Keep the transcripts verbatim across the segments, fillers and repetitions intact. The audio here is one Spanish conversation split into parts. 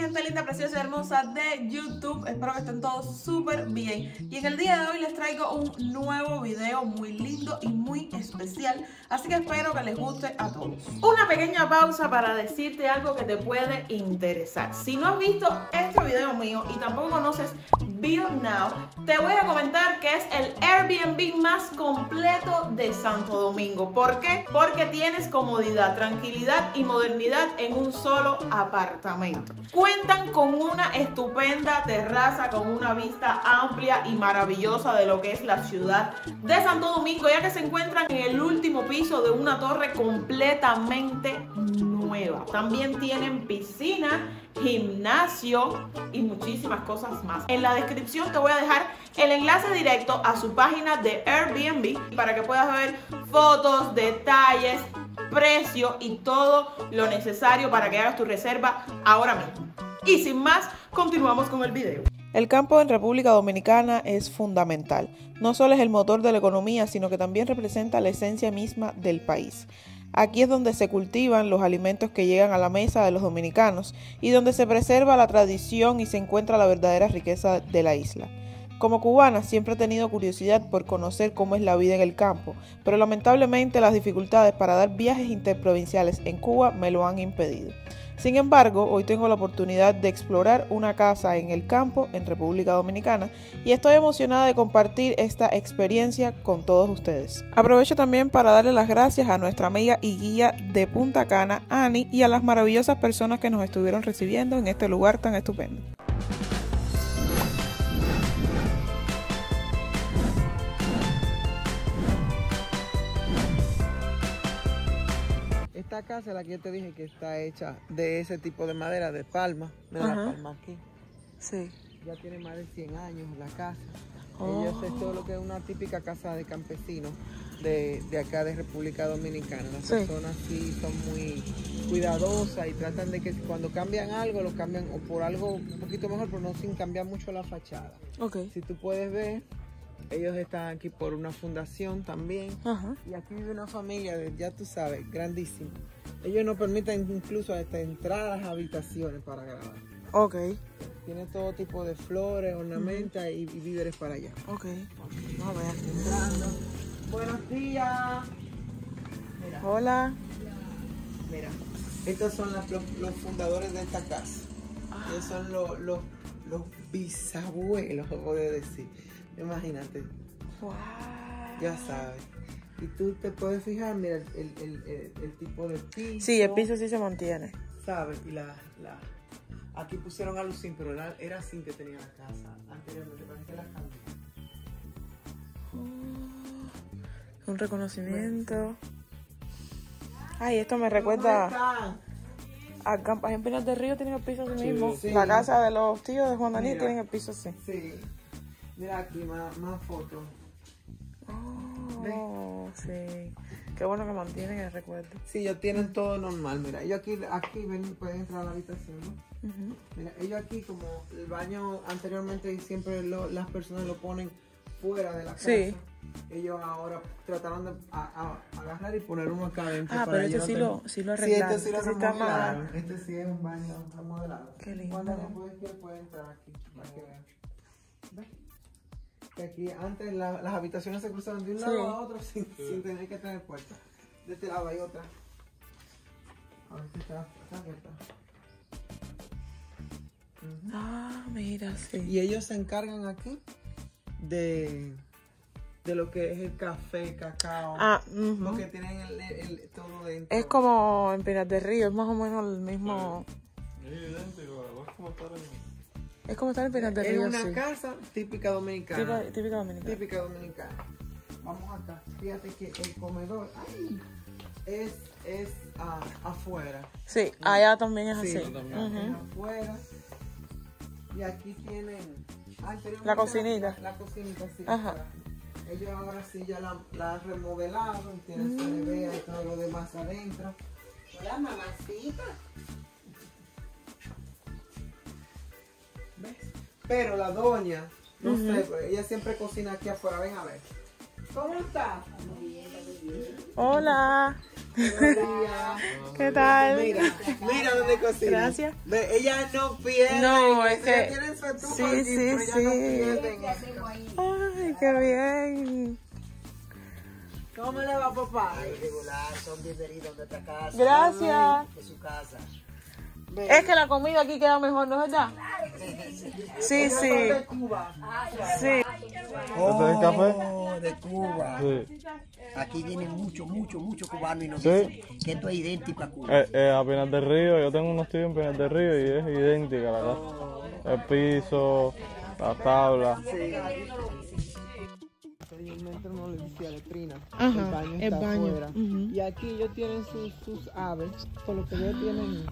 gente linda, preciosa y hermosa de YouTube. Espero que estén todos súper bien. Y en el día de hoy les traigo un nuevo video muy lindo y muy especial. Así que espero que les guste a todos. Una pequeña pausa para decirte algo que te puede interesar. Si no has visto este video mío y tampoco conoces Build Now, te voy a comentar que es el Airbnb más completo de Santo Domingo. ¿Por qué? Porque tienes comodidad, tranquilidad y modernidad en un solo apartamento. Cuentan con una estupenda terraza con una vista amplia y maravillosa de lo que es la ciudad de Santo Domingo, ya que se encuentran en el último piso de una torre completamente nueva. También tienen piscina, gimnasio y muchísimas cosas más. En la descripción te voy a dejar el enlace directo a su página de Airbnb para que puedas ver fotos, detalles, precio y todo lo necesario para que hagas tu reserva ahora mismo. Y sin más, continuamos con el video. El campo en República Dominicana es fundamental. No solo es el motor de la economía, sino que también representa la esencia misma del país. Aquí es donde se cultivan los alimentos que llegan a la mesa de los dominicanos y donde se preserva la tradición y se encuentra la verdadera riqueza de la isla. Como cubana siempre he tenido curiosidad por conocer cómo es la vida en el campo, pero lamentablemente las dificultades para dar viajes interprovinciales en Cuba me lo han impedido. Sin embargo, hoy tengo la oportunidad de explorar una casa en el campo en República Dominicana y estoy emocionada de compartir esta experiencia con todos ustedes. Aprovecho también para darle las gracias a nuestra amiga y guía de Punta Cana, Ani, y a las maravillosas personas que nos estuvieron recibiendo en este lugar tan estupendo. Esta casa, la que yo te dije que está hecha de ese tipo de madera, de palma, mira la palma aquí. Sí. Ya tiene más de cien años la casa. Oh. Ellos es todo lo que es una típica casa de campesinos de, de acá de República Dominicana. Las sí. personas sí son muy cuidadosas y tratan de que cuando cambian algo, lo cambian o por algo un poquito mejor, pero no sin cambiar mucho la fachada. Okay. Si tú puedes ver, ellos están aquí por una fundación también. Ajá. Y aquí vive una familia, de, ya tú sabes, grandísima. Ellos nos permiten incluso hasta entradas a habitaciones para grabar. Ok. Tiene todo tipo de flores, ornamentas, uh-huh. y, y víveres para allá. Ok. Vamos a ver, entrando. Buenos días. Mira. Hola. Mira, estos son las, los, los fundadores de esta casa. Ah. Ellos son los, los, los bisabuelos, voy a decir. Imagínate. Wow. Ya sabes. Y tú te puedes fijar, mira, el, el, el, el, el tipo de piso. Sí, el piso sí se mantiene. ¿Sabes? Y la, la... Aquí pusieron alucín, pero era, era así que tenía la casa anteriormente, parece que la cambiaron. Oh, un reconocimiento. Ay, esto me recuerda a campo. En Pinar del Río tienen el piso así sí, mismo. Sí. La casa de los tíos de Juan Daniel tienen el piso así. Sí. Mira aquí, más, más fotos. Oh, sí. Qué bueno que mantienen el recuerdo. Sí, ellos tienen todo normal. Mira, ellos aquí, aquí ven, pueden entrar a la habitación, ¿no? Uh-huh. Mira, ellos aquí, como el baño anteriormente siempre lo, las personas lo ponen fuera de la casa. Sí. Ellos ahora trataron de a, a, agarrar y poner uno acá adentro. Ah, pero este sí, no lo, sí lo arreglaron. Sí, este sí lo remodelaron. Este sí es un baño remodelado. Qué lindo. Cuando después quiera puede entrar aquí para que vean. ¿Ves? Que aquí antes la, las habitaciones se cruzaban de un lado sí. a otro sin, sí. sin tener que tener puertas. De este lado hay otra. A ver si está, está abierta. Uh-huh. Ah, mira, sí. Y ellos se encargan aquí de, de lo que es el café, cacao. Ah, uh-huh. Porque tienen el, el, el, todo dentro. Es como en Pinar del Río, es más o menos el mismo. Es idéntico, es como estar en... Es como estar en Pinar del Río. Es una sí. casa típica dominicana. Típica, típica dominicana. Típica dominicana. Vamos acá. Fíjate que el comedor ay, es, es uh, afuera. Sí, allá también es sí, así. También uh-huh. es afuera. Y aquí tienen la cocinita. La, la cocinita, sí. Ajá. Ellos ahora sí ya la, la remodelaron. Tienen C D B y todo lo demás adentro. Hola, mamacita. ¿Ves? Pero la doña, no uh-huh. sé, ella siempre cocina aquí afuera. Ven a ver. ¿Cómo está? Hola. ¿Qué tal? Mira, mira dónde cocina. Gracias. Ve, ella no pierde. No, es Ella que... tiene su estufa Sí, aquí, sí, pero ella no sí. pierde. Ay, qué bien. ¿Cómo le va, papá? Ay, regular, son bienvenidos a nuestra casa. Gracias. De su casa. Ve, Es que la comida aquí queda mejor, ¿no es verdad? Sí, ellos son sí. de Cuba. Sí. ¿Este es café? Oh, de Cuba. Sí. Aquí vienen muchos, muchos, muchos cubanos y nos Sí. dicen que esto es idéntico a Cuba. Eh, eh, a Pinar del Río, yo tengo unos tíos en Pinar del Río y es idéntica la casa. El piso, la tabla. Anteriormente uno le decía letrina. Ajá, el baño el está baño. afuera. Ujú. Y aquí ellos tienen sus, sus aves. Por lo que veo tienen.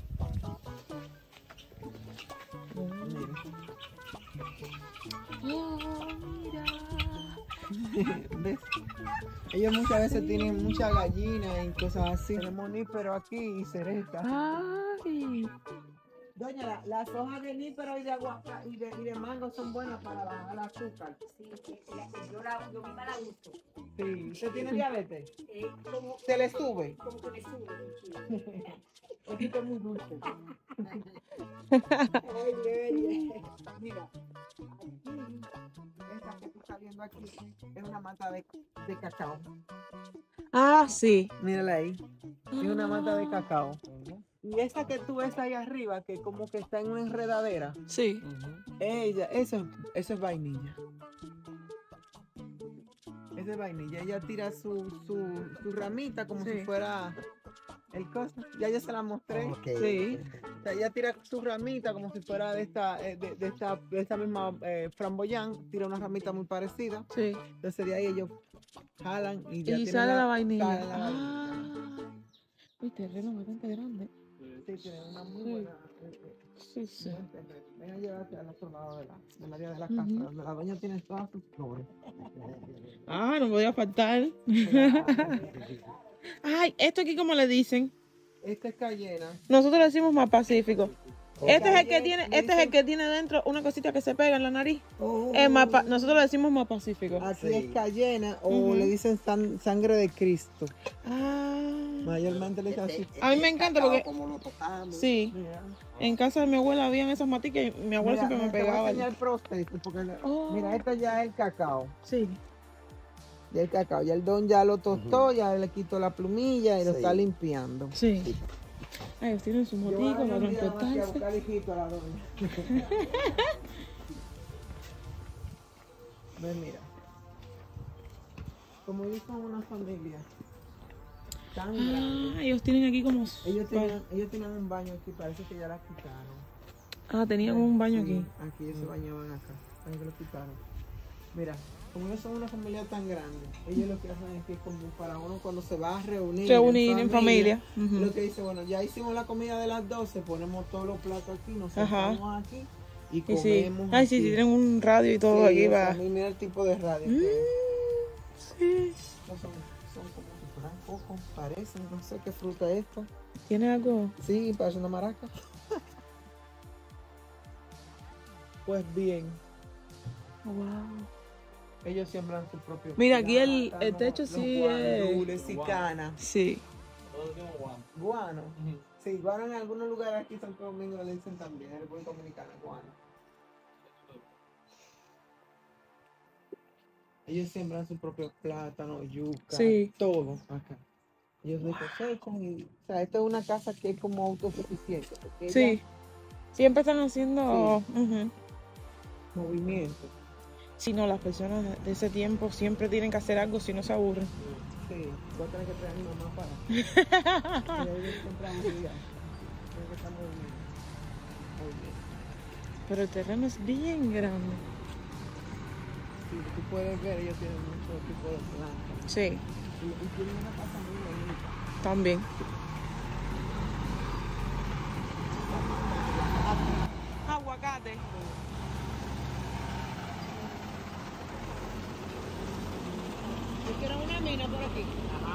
¿Ves? Ellos muchas veces tienen muchas gallinas y cosas así. Tenemos níspero aquí y cereza. Ay. Doña, la- las hojas de níspero y de aguacate y de, y de mango son buenas para bajar el azúcar. Sí, sí, la- yo la yo misma la uso. Sí. ¿Usted tiene diabetes? Eh, como, ¿Se le sube? como que me sube mucho. Es que es muy dulce. Oye, oye. Mira, aquí, esta que tú estás viendo aquí es una mata de, de cacao. Ah, sí. Mírala ahí. Es una mata de cacao. Y esa que tú ves ahí arriba, que como que está en una enredadera, Sí. ella, eso, eso es vainilla. Esa es vainilla. Ella tira su, su, su ramita como Sí. si fuera el cosa. Ya yo se la mostré. Ok. Sí. O sea, ella tira su ramita como si fuera de esta, eh, de, de esta, de esta misma eh, framboyán. Tira una ramita muy parecida. Sí. Entonces de ahí ellos jalan y ya Y tienen sale la vainilla. sale la vainilla. Ah. Uy, terreno bastante grande. Sí, tiene una muy Sí. buena. eh, eh, Sí, sí. buen terreno. Ven a llevarte al otro lado de la, del área de la Ujú. casa, donde la dueña tiene todas sus flores. Ah, no podía faltar. Ay, esto aquí como le dicen. Esta es cayena. Nosotros le decimos más pacífico. Este es el que Cayenne, tiene, le este es el dicen- que tiene dentro una cosita que se pega en la nariz. Oh, Es más pa- nosotros le decimos más pacífico. Aquí Sí. es cayena o Ujú. le dicen san- sangre de Cristo. Ah. Mayormente le dicen Este- así. A mí me encanta cacao porque- como lo tocamos. Sí. Mira. En casa de mi abuela habían esas maticas y mi abuela Mira, siempre me te voy a pegaba. enseñar el proceso, porque la- Oh. mira, este ya es el cacao. Sí. Ya el cacao. Ya el don ya lo tostó, ya le quitó la plumilla y lo Sí. está limpiando. Sí. Ay, ellos tienen su Yo motico voy a para ir un día más que a transportarse. buscar hijito a la doña. Ven, mira. Como ellos son una familia tan grande. Ah, ellos tienen aquí como... Ellos tenían, ellos tenían un baño aquí, parece que ya la quitaron. Ah, tenían un baño Sí, aquí. Aquí ellos se bañaban acá, parece que lo quitaron. Mira, como ellos son una familia tan grande, ellos lo que hacen es que como para uno cuando se va a reunir, Reunir en familia. Ujú. lo que dice, bueno, ya hicimos la comida de las doce, ponemos todos los platos aquí, nos Ajá. sentamos aquí y Y sí. comemos. Ay, sí, aquí. sí, tienen un radio y todo Sí, aquí o sea, va. mira el tipo de radio Mm, que es. sí. Estos son, son como si fueran cocos, parecen, no sé qué fruta es esta. ¿Tiene algo? Sí, parece una maraca. Pues bien, Wow. ellos siembran su propio. Mira, aquí el- plátano, el techo los sí es- guandules y cana. Sí. Guano. Sí, guano en algunos lugares aquí en Santo Domingo le dicen también, en República Dominicana, guano. Ellos siembran su propio plátano, yuca, Sí. todo acá. Ellos le cosechan y, o sea, esta es una casa que es como autosuficiente. Porque Sí. ella- Siempre están haciendo... ujú. movimiento. Si no, las personas de ese tiempo siempre tienen que hacer algo si no se aburren. Sí, voy a tener que traer a mi mamá para. Y ahí les compramos ya. Creo que está muy bien. Muy bien. Pero el terreno es bien grande. Sí, tú puedes ver, ellos tienen muchos tipos de plantas. Sí, Y, y tienen una casa muy bonita. también. Aguacate. Yo quiero una mina por aquí.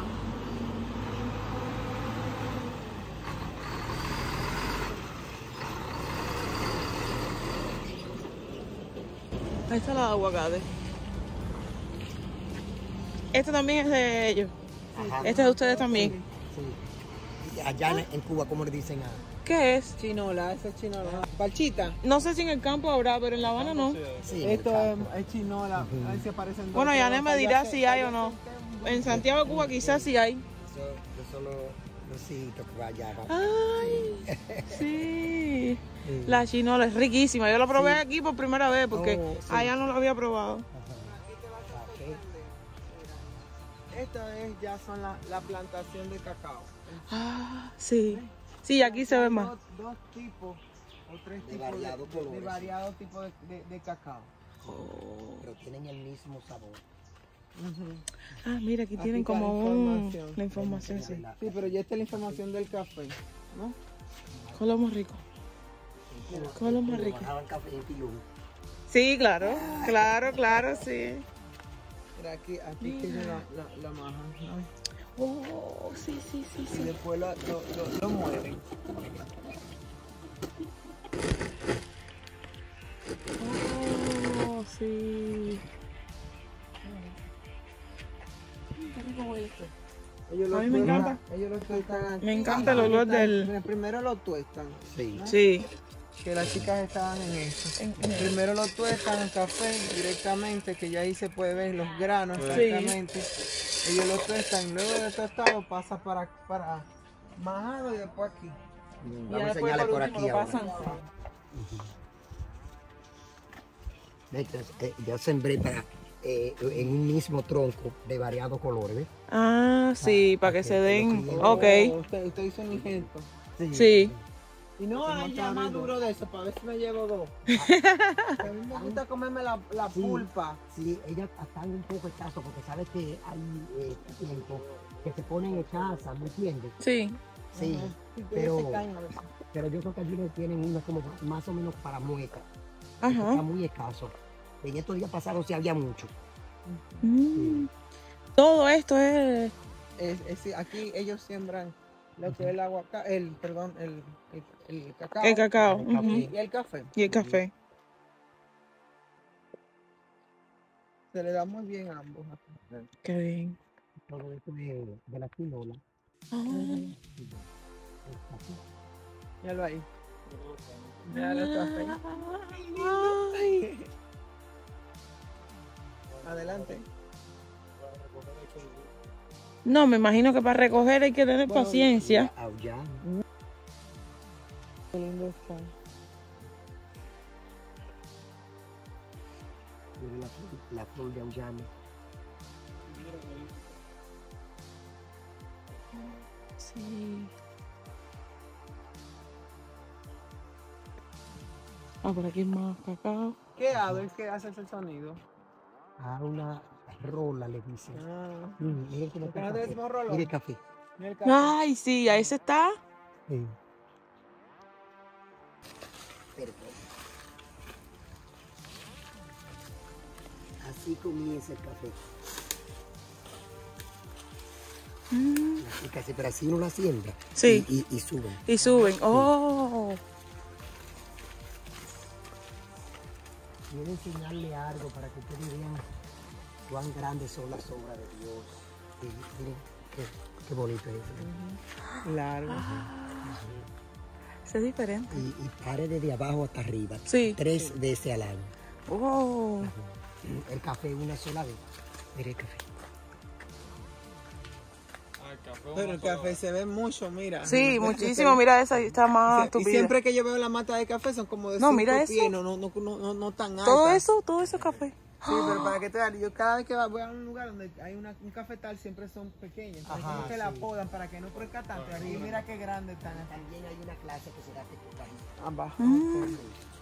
Ahí está la de aguacate. Este también es de ellos. Ajá. Este es de ustedes también. Sí. Y allá en, en Cuba, ¿cómo le dicen a...? ¿Qué es? Chinola, esa es chinola. Palchita. No sé si en el campo habrá, pero en La Habana no. Sí, en el Esto es, campo. es chinola. Ahí se parecen dos. Bueno, pero Yané me allá dirá se- si hay allá o no. se- En Santiago de Cuba quizás sí hay. Eso, yo solo necesito que vaya. Ay, sí. Sí. La chinola es riquísima. Yo la probé aquí por primera vez porque Oh, sí. allá no la había probado. Esto es, ya son la, la plantación de cacao. Ah, sí. Sí, aquí se ve Hay más. Dos, dos tipos o tres De tipos de, variados de- de colores. variados tipos de, de- de cacao. Pero tienen el mismo sabor. Ah, mira, aquí Aquí tienen está como la un... información. La información, sí. Sí, pero ya está la información del café, ¿no? ¿Cuál es lo más rico? ¿Cuál es lo más rico? Bajaban café en pilón. Sí, claro. Claro, claro, sí. Mira, aquí, aquí que ellos la, la, la majan, ¿no? Oh, sí, sí, sí, Y sí. después lo, lo, lo, lo muelen. Oh, sí. Ellos lo A mí me tuestan- encanta. Ellos lo tuestan aquí. Me encanta el olor del... Mira, primero lo tuestan. Sí. Sí. Que las chicas estaban en eso. En- en- Primero lo tuestan el café directamente, que ya ahí se puede ver los granos Sí. exactamente. Ellos lo tuestan, luego de tostado pasa para, para majado y después aquí. Y Vamos ya a después enseñarle por por último aquí lo ahora. pasan. Entonces, eh, ya sembré para, eh, en un mismo tronco de variados colores, ¿ves? Ah, sí, para que se den... Ok. Oh, usted, usted hizo un injerto. Sí. Y no hay ya más duro de eso, para ver si me llevo dos. A mí me gusta comerme la, la Sí. pulpa. Sí, ellas están un poco escasos porque sabes que hay eh, tiempo que se ponen escasas, ¿me entiendes? Sí. Sí, Ajá. Sí, que pero, se caen a veces. pero yo creo que algunos tienen una como más o menos para mueca. Está Ajá. muy escaso. En estos días pasados sí había mucho. Mm. Todo esto es... Es, es- aquí ellos siembran lo que es el aguacate, el, perdón, el, el, el cacao. El cacao. El café. ujú. Y el café. Y el café. Se le da muy bien a ambos. Qué bien. Todo esto de, de la quinola. Ah. Míralo ahí. Míralo el café. Ay. Adelante. No, me imagino que para recoger hay que tener Bueno, paciencia. Aullán. Qué lindo está. Mira la, flor- la flor de aullán. Sí. Ah, por aquí más cacao. ¿Qué hago? Es que hace ese sonido. A una rola le dicen. Ah. Mm, miren cómo está ¿Por qué no el te café. decimos rolón? Mire el café. Mira el café. Ay, sí, a ese está. Sí. Perfecto. Así comienza el café. Mm. Así casi, pero así uno la siembra. Sí. Y, y, y suben. Y suben. Oh. Quiero enseñarle algo para que ustedes vean cuán grandes son las obras de Dios. Sí, miren, qué, qué bonito es eso. Largo. Ese es diferente. Y, y pare desde abajo hasta arriba. Sí. Tres veces al año. Oh. El café una sola vez. Mire el café. Pero el café se ve mucho, mira. Sí, Mira, muchísimo. Mira esa, está más Y tupida. siempre que yo veo la mata de café son como de No, cinco mira pies, eso. no, no, no, no, no, no tan altas. Todo eso, todo eso es café. Sí, pero para que te veas, yo cada vez que voy a un lugar donde hay una, un cafetal siempre son pequeños. Entonces Ajá, como que la sí. podan para que no crezca tanto. Y mira qué grandes están aquí. También hay una clase que se da que Abajo. Miren,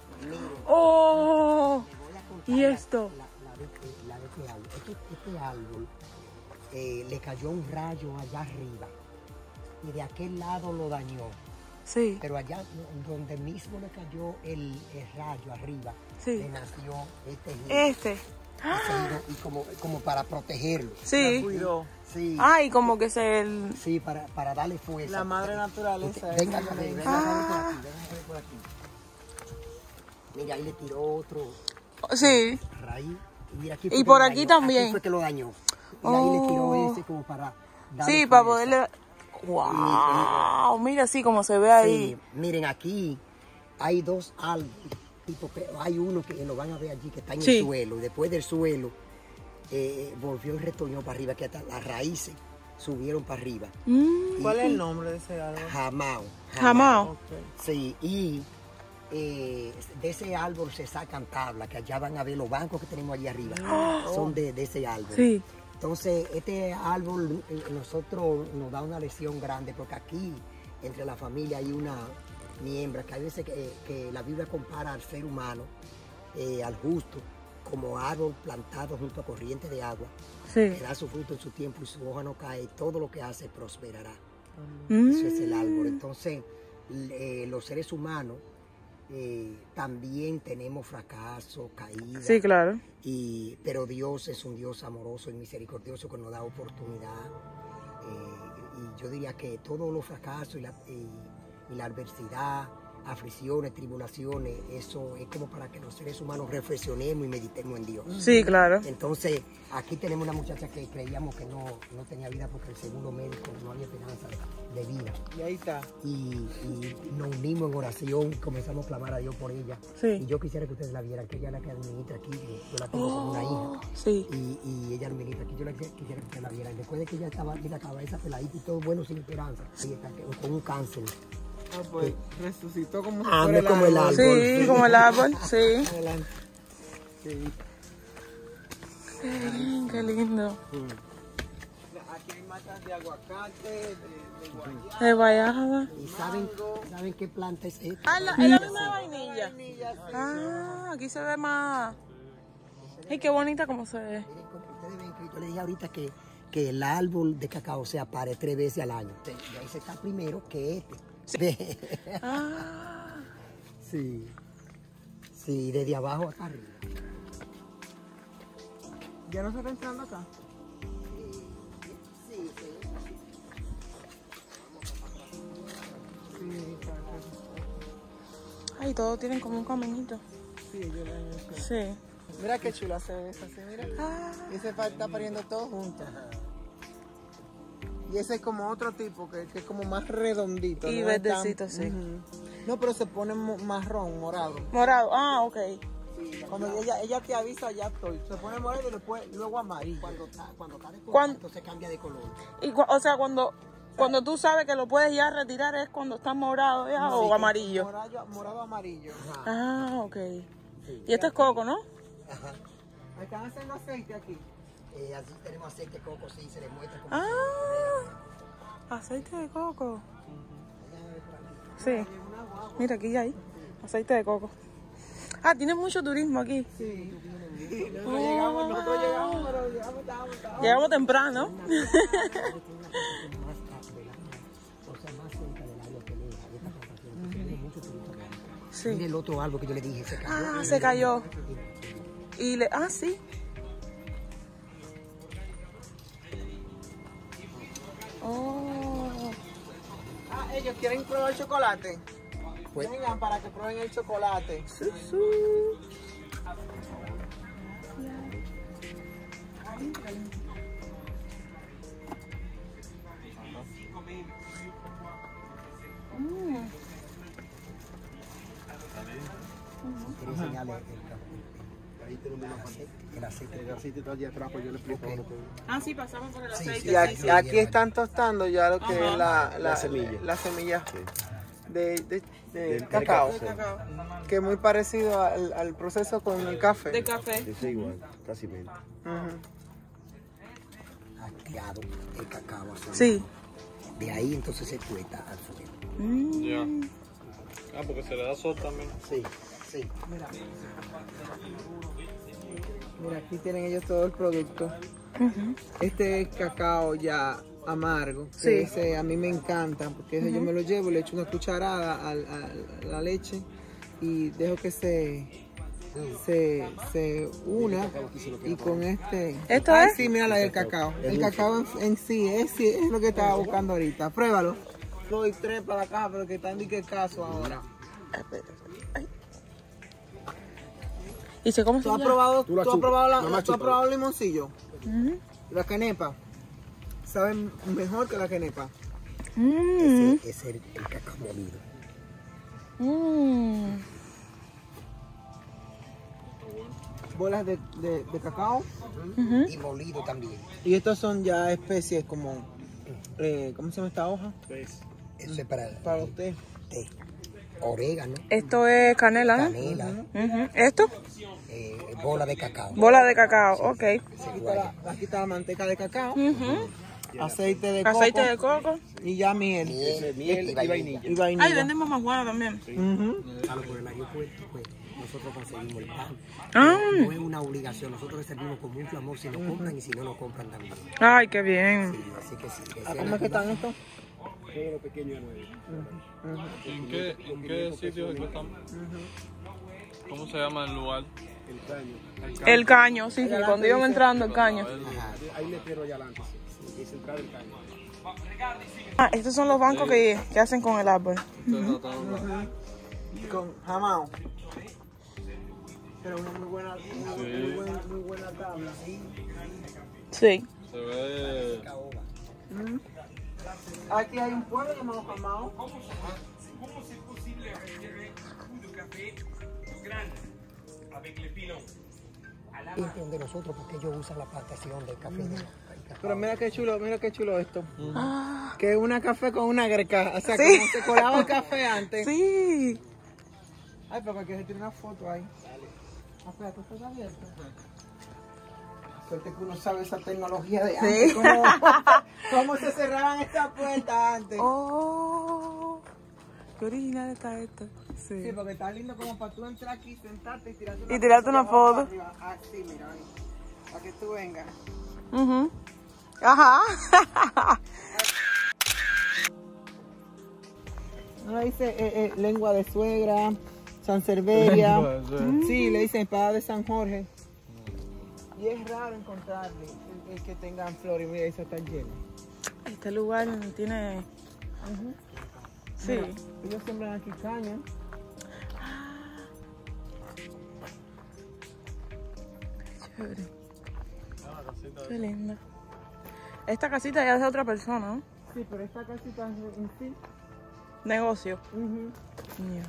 Oh. les voy a contar ¿Y la- esto? La, la de, este- la de este árbol. Este, este árbol eh, le cayó un rayo allá arriba y de aquel lado lo dañó. Sí, Pero allá donde mismo le cayó el, el rayo arriba, sí. le nació este giro, Este. este giro, y como, como para protegerlo. Sí. Cuidó. Sí, Ay, como que se... el- sí, para, para darle fuerza. La madre naturaleza. Usted- es Venga, una a ver, ley. venga a ver por aquí, venga a ver por aquí. Mira, ahí le tiró otro Sí. raíz. Y, mira, aquí Y fue que por lo aquí dañó, también. Aquí fue que lo dañó. Y ahí le tiró Oh. ese como para darle Sí, para fuerza. poderle... Wow, mira así como se ve ahí. Sí, miren, aquí hay dos árboles, tipo, que- hay uno que lo van a ver allí que está en Sí. el suelo, y después del suelo eh, volvió y retoñó para arriba, que hasta las raíces subieron para arriba. Mm, ¿Cuál es el nombre de ese árbol? Jamao. jamao. Ok. Sí, y eh, de ese árbol se sacan tablas, que allá van a ver los bancos que tenemos allí arriba, son de, de ese árbol. Sí. Entonces, este árbol eh, nosotros nos da una lesión grande, porque aquí, entre la familia, hay una miembro que hay veces que, que la Biblia compara al ser humano, eh, al justo, como árbol plantado junto a corriente de agua, Sí. que da su fruto en su tiempo y su hoja no cae, y todo lo que hace prosperará. Mm. Eso es el árbol. Entonces, eh, los seres humanos eh, también tenemos fracaso, caída. Sí, claro. Y, pero Dios es un Dios amoroso y misericordioso que nos da oportunidad. Eh, y yo diría que todos los fracasos y la, y- y la adversidad, aflicciones, tribulaciones, eso es como para que los seres humanos reflexionemos y meditemos en Dios. Sí, claro. Entonces, aquí tenemos una muchacha que creíamos que no, no tenía vida porque el seguro médico no había esperanza de vida. Y ahí está. Y, y nos unimos en oración y comenzamos a clamar a Dios por ella. Sí. Y yo quisiera que ustedes la vieran, que ella es la que administra aquí, yo la tengo como una hija. Sí. Y, y ella administra aquí, yo la quisiera, quisiera que ustedes la vieran. Después de que ella estaba, mira, cabeza peladita y todo bueno, sin esperanza, ella está que- con un cáncer. Ah, pues resucitó como si Ah, fuera no como el árbol. Sí, como el árbol. Sí. Adelante. Sí. Qué bien, qué lindo. Aquí hay matas de aguacate, de, de guayaba. De guayaba. ¿Y saben, saben qué planta es esta? Ah, la- es la misma vainilla. Ah, aquí se ve más. Ay, qué bonita como se ve. Miren, como ustedes ven que yo le dije ahorita que, que el árbol de cacao se apare tres veces al año. Y ahí se está primero que este. Ah, Sí. Sí, desde abajo acá arriba. ¿Ya no se está entrando acá? Sí, sí. Sí, está acá. ay, todos tienen como un caminito. Sí, yo lo he hecho. Sí. Mira qué chula se ve esa, sí, mira. Ah, Y ese pa- está pariendo todo junto. Y ese es como otro tipo, que, que es como más redondito. Y ¿no? Es tan- verdecito, sí. Ujú. No, pero se pone mo- marrón, morado. morado. Ah, ok. Cuando ella, ella te avisa, ya estoy. Se pone morado y después, luego amarillo. Cuando está, cuando está de Cuan- contacto se cambia de color. Y, cu- o sea, cuando, cuando tú sabes que lo puedes ya retirar es cuando está morado ya o amarillo. Morado, morado amarillo. Ah, ok. Y esto es coco, ¿no? Ajá. Están haciendo aceite aquí. Eh, así tenemos aceite de coco, sí, se le muestra como Ah, aceite de coco. Sí. Mira, aquí hay aceite de coco. Ah, tiene mucho turismo aquí. Sí. Nosotros llegamos, nosotros llegamos, pero llegamos, estábamos, estábamos. Llegamos temprano. tiene una plantación más atrás del área, o sea, más cerca del área que lejos de esta plantación, porque tiene mucho turismo. Mire Sí. el otro árbol que yo le dije, se cayó. Ah, se cayó. Y le, ah, sí. Oh. Ah, ellos quieren probar el chocolate. Pues- Vengan para que prueben el chocolate. Su, su. Quiero enseñarle el, el, el aceite, el aceite. El aceite está allí atrás, pues yo le explico. Ok. Ah, sí, pasamos por el Sí, aceite. sí, Y Sí, aquí, sí. aquí están tostando ya lo que Ajá. es la, la, La semilla. la semilla de, de, de Del cacao. cacao, sí. Cacao. Que es muy parecido al, al proceso con el café. De café. Sí, sí, igual, casi mente. Ujú. Ha creado el cacao azul. Sí. De ahí entonces se cuesta al fuego. Mm. Ya. Ah, porque se le da sol también. Sí, sí. Mira. Mira, aquí tienen ellos todo el producto. Este es cacao ya amargo. que Sí. Ese a mí me encanta porque ese yo me lo llevo, le echo una cucharada al- al- a la leche y dejo que se, se, se una y con este... ¿Esto Ah, es? sí, mira la del cacao. El cacao en, en sí, es, sí, es lo que estaba buscando ahorita. Pruébalo. Doy tres para acá, pero que están de qué caso ahora. ¿Y se cómo se ¿Tú has llama? probado, Tú la tú has chupas, probado, la, nada más tú has chúpalo. probado el limoncillo? Ujú. La canepa. Saben mejor que la canepa. Ese, ese es el, el cacao molido. Mm. Bolas de, de, de cacao. Ujú. Y molido también. Y estos son ya especies como, eh, ¿cómo se llama esta hoja? Eso es para, Para usted. té. Orégano, Esto es canela, ¿no? canela, Ujú. ¿Esto? eh, bola de cacao. Bola de cacao, ok. Se Aquí está, guaya. la, aquí está la manteca de cacao, Ujú. aceite de coco Aceite de coco. y ya miel. Miel, Miel y vainilla. Y vainilla. Ay, vendemos más guana también. Ujú. Claro, por el aeropuerto, pues nosotros conseguimos el pan. Ah. No es una obligación, nosotros le servimos con mucho amor si nos compran y si no nos compran también. Ay, qué bien. Sí, así que sí. que ¿A sea cómo es que están estos? Todo lo pequeño es nuevo. ¿En qué, en qué sitio es que están? ¿Cómo se llama el lugar? El caño. El caño, sí, sí, cuando iban entrando el caño. Ajá. Hay letrero allá adelante, sí. Sí, dice entrar el caño. Ah, estos son los bancos que, que hacen con el árbol. Con jamao. Pero una muy buena, una muy, buena, muy buena tabla. Sí. Se ve... Aquí hay un pueblo llamado Jamao. De nosotros porque ellos usan la plantación del café. de- del cacao. Pero mira qué chulo, mira qué chulo esto. Ah, Que es una café con una greca. O sea, Sí. como se colaba el café antes. sí. Ay, pero que se tiene una foto ahí. Ah, espérate, ¿esto está abierto? Suerte que uno sabe esa tecnología de antes. Sí. Cómo, cómo se cerraban estas puertas antes. Oh, qué original está esto. Sí, Sí. porque está lindo como para tú entrar aquí, sentarte y tirarte una Y tirarte una de abajo foto. para arriba. Ah, sí, mira, ahí. Para que tú vengas. Ujú. Ajá. No dice eh, eh, lengua de suegra, San Cerveria. Sí, le dicen espada de San Jorge. Y es raro encontrarle el, el que tengan flores. Mira, esa está llena. Este lugar tiene... Sí. Mira, ellos siembran aquí caña. Chévere. Qué linda. Esta casita ya es de otra persona, ¿no? Sí, pero esta casita en sí. Negocio. Ujú. Ya.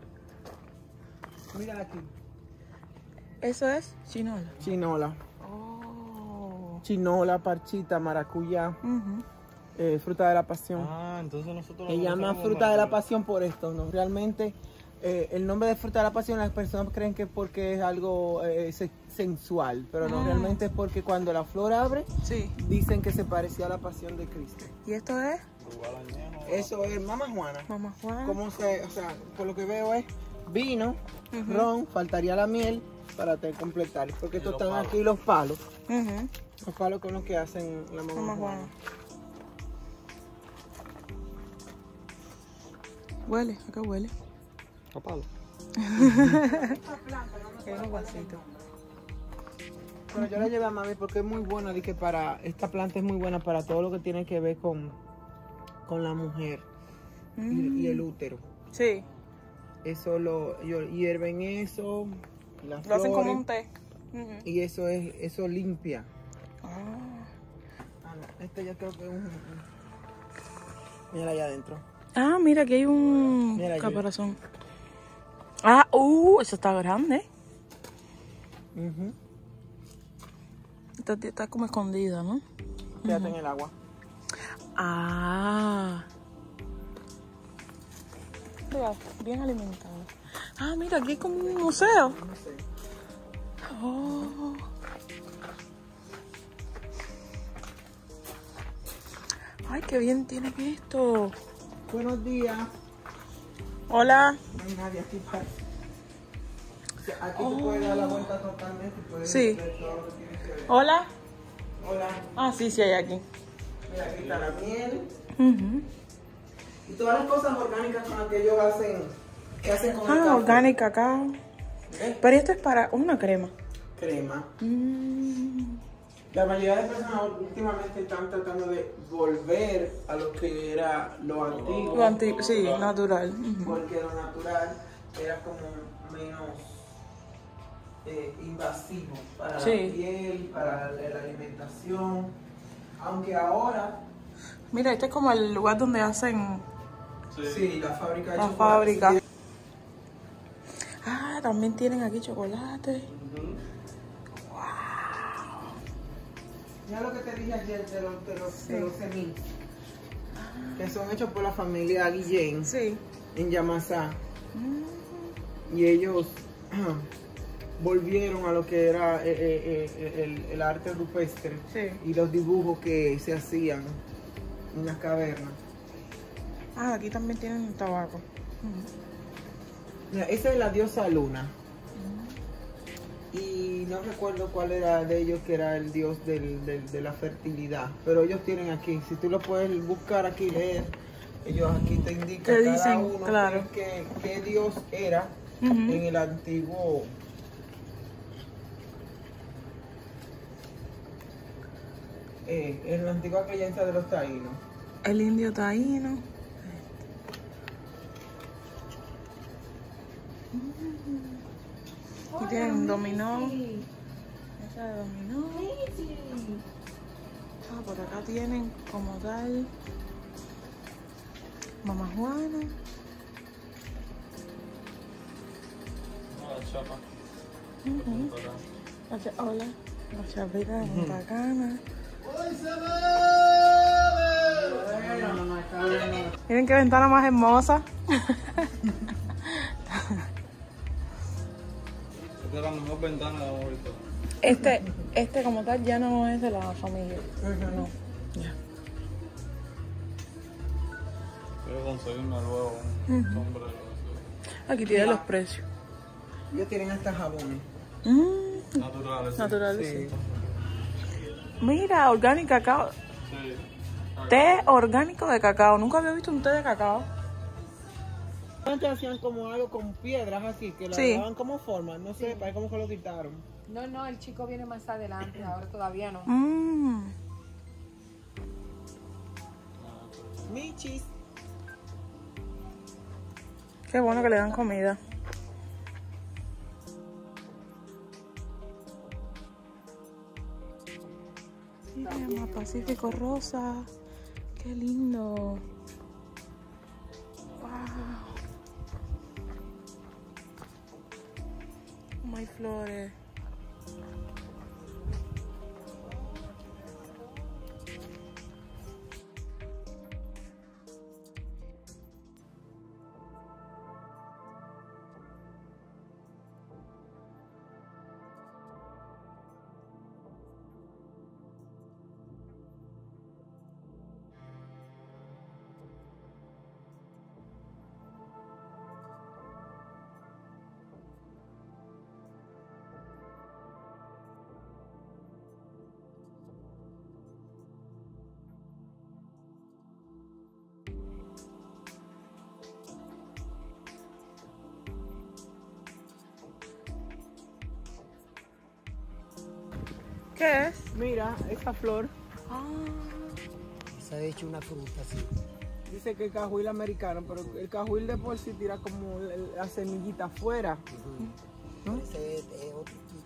Mira aquí. Eso es chinola. Chinola. Oh. Chinola, parchita, maracuyá, Ujú. eh, fruta de la pasión. Ah, entonces nosotros... Se llama fruta de la pasión por esto, ¿no? Realmente eh, el nombre de fruta de la pasión las personas creen que es porque es algo eh, se- sensual, pero no, Ah. realmente es porque cuando la flor abre Sí. dicen que se parecía a la pasión de Cristo. ¿Y esto es? Eso es Mamá Juana. Mamá Juana. ¿Cómo se, o sea, por lo que veo es vino, Ujú. ron, faltaría la miel para te completar, porque estos los están palos. aquí los palos, Ujú. los palos con los que hacen la Mamá Mamá Juana. Juana. Huele, acá huele. A palo. Es un vasito. Pero yo la llevé a mami porque es muy buena, dije para, esta planta es muy buena para todo lo que tiene que ver con, con la mujer y, y el útero. Sí. Eso lo yo- hierven eso, las Lo hacen como flores, un té. Ujú. y eso es, eso limpia. Ah. Ah, no, este yo creo que es un, un- mira allá adentro. Ah, mira, aquí hay un Mira, yo- caparazón. Ah, uh, eso está grande. Ujú. Está, está como escondida, ¿no? Quédate en el agua. Ah. Mira, bien alimentado. Ah, mira, aquí hay como un museo. No sé. Oh. Ay, qué bien tienen esto. Buenos días. Hola. No hay nadie aquí. Está. Aquí tú puedes dar la vuelta totalmente. Puedes Sí. ver todo lo que tienes que ver. Hola. Hola. Ah, sí, sí hay aquí. Mira, aquí está la miel. Ujú. Y todas las cosas orgánicas con las que ellos hacen, que hacen con el Ah, café. orgánica acá. ¿Ves? Pero esto es para una crema. Crema. Mm. La mayoría de personas últimamente están tratando de volver a lo que era lo antiguo. Lo antiguo, sí, natural. Ujú. Porque lo natural era como menos eh, invasivo para Sí. la piel, para la, la alimentación. Aunque ahora Mira, este es como el lugar donde hacen Sí, la fábrica de la chocolate. fábrica. Sí. Ah, también tienen aquí chocolate. Ya lo que te dije ayer de los, de los, de los semillas, que son hechos por la familia Guillén Sí. en Yamasá. Y ellos volvieron a lo que era eh, eh, eh, el, el arte rupestre Sí. y los dibujos que se hacían en las cavernas. Ah, aquí también tienen tabaco. Mira, esa es la diosa Luna. Y no recuerdo cuál era de ellos, que era el dios del, del- de la fertilidad. Pero ellos tienen aquí, si tú lo puedes buscar aquí, leer, ellos aquí te indican Te cada dicen, uno claro. qué, qué- qué dios era Ujú. en el antiguo. Eh, en la antigua creencia de los taínos. El indio taíno. Aquí tienen un dominó. Esa de dominó. Ah, por acá tienen como tal Mamá Juana. La chapa. Ujú. La cha- Hola. La chapita de Punta Cana. Miren qué ventana más hermosa. Esta es la mejor ventana de hemos visto. Este, este como tal ya no es de la familia. No. Ya. Quiero conseguirme luego un sombrero. Aquí tiene los precios. Ellos tienen hasta jabones. Mm, Naturales. sí. naturales, Sí. sí. Mira, orgánico cacao. Sí. Té orgánico de cacao. Nunca había visto un té de cacao. Antes hacían como algo con piedras así, que la Sí. daban como forma, no sé, parece como que lo quitaron. No, no, el chico viene más adelante, ahora todavía no. Mm. Michis. Qué bueno que le dan comida. Sí, se llama Pacífico Rosa. Qué lindo. Wow. Oh, hay flores. ¿Qué es? Mira, esta flor Ah, Se ha hecho una fruta así. dice que el cajuil americano, pero el cajuil de por sí tira como la, la semillita afuera. Ese es, es otro tipo.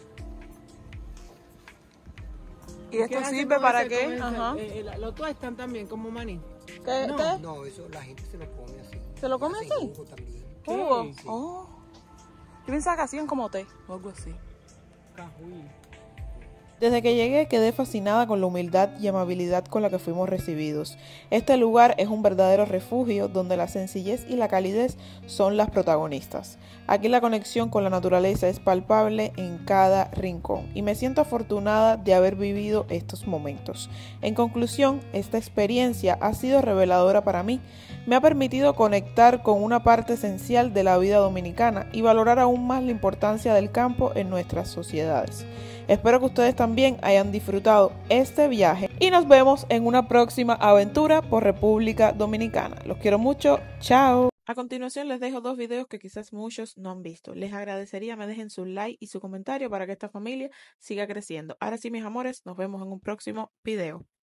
¿y esto ¿Qué hacen sirve con para ese- qué? con ese? Ajá. Eh, eh, lo tuestan también como maní. ¿Qué? no, ¿Qué? No, eso la gente se lo come así. ¿Se lo come Hacen así? jugo también. ¿Jugo? Sí. Oh. Yo pensaba que hacían como té o algo así. Cajuil. Desde que llegué quedé fascinada con la humildad y amabilidad con la que fuimos recibidos. Este lugar es un verdadero refugio donde la sencillez y la calidez son las protagonistas. Aquí la conexión con la naturaleza es palpable en cada rincón y me siento afortunada de haber vivido estos momentos. En conclusión, esta experiencia ha sido reveladora para mí. Me ha permitido conectar con una parte esencial de la vida dominicana y valorar aún más la importancia del campo en nuestras sociedades. Espero que ustedes también hayan disfrutado este viaje y nos vemos en una próxima aventura por República Dominicana. Los quiero mucho. Chao. A continuación les dejo dos videos que quizás muchos no han visto. Les agradecería me dejen su like y su comentario para que esta familia siga creciendo. Ahora sí, mis amores, nos vemos en un próximo video.